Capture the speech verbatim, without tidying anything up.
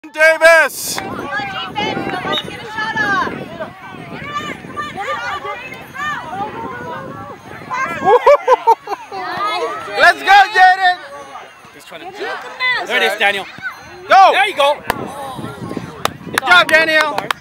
Davis! Let's go, Jaden! He's trying to. There it is, Daniel. Go! There you go. Good job, Daniel.